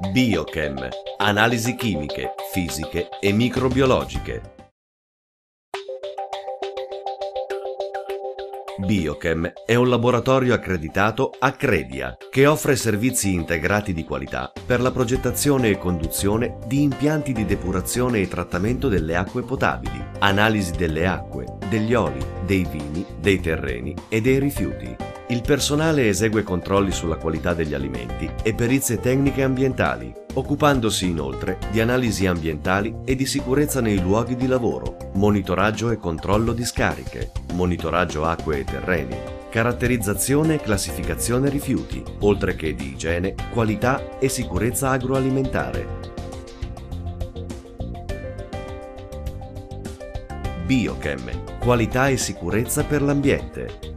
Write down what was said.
Biochem, analisi chimiche, fisiche e microbiologiche. Biochem è un laboratorio accreditato Accredia che offre servizi integrati di qualità per la progettazione e conduzione di impianti di depurazione e trattamento delle acque potabili, analisi delle acque, degli oli, dei vini, dei terreni e dei rifiuti. Il personale esegue controlli sulla qualità degli alimenti e perizie tecniche ambientali, occupandosi inoltre di analisi ambientali e di sicurezza nei luoghi di lavoro, monitoraggio e controllo di scariche, monitoraggio acque e terreni, caratterizzazione e classificazione rifiuti, oltre che di igiene, qualità e sicurezza agroalimentare. Biochem, qualità e sicurezza per l'ambiente.